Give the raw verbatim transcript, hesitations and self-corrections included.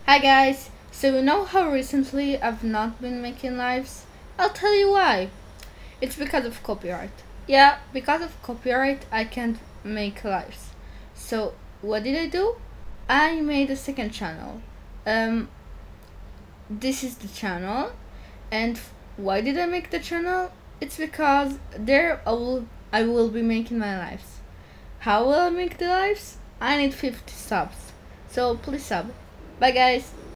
Hi guys, so you know how recently I've not been making lives? I'll tell you why. It's because of copyright. Yeah, because of copyright I can't make lives. So what did I do? I made a second channel. Um, this is the channel, and why did I make the channel? It's because there I will I will be making my lives. How will I make the lives? I need fifty subs. So please sub. Bye guys.